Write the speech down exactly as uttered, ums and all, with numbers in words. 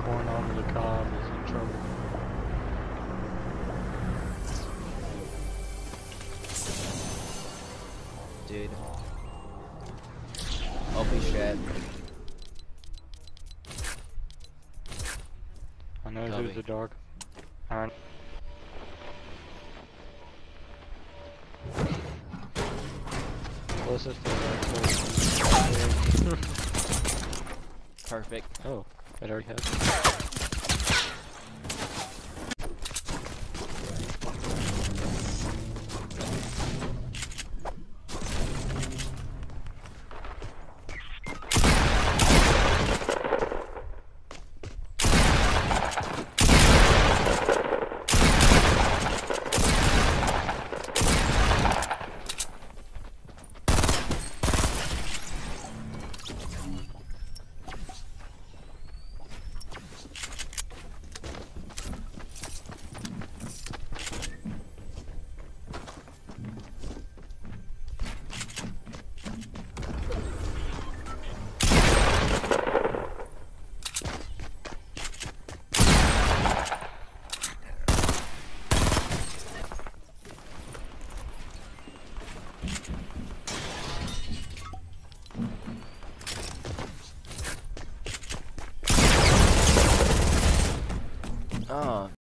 going onto the comm is in trouble. Dude. Holy shit. I know Copy. who's the dog. I Closest to that. Perfect. Oh, it already has.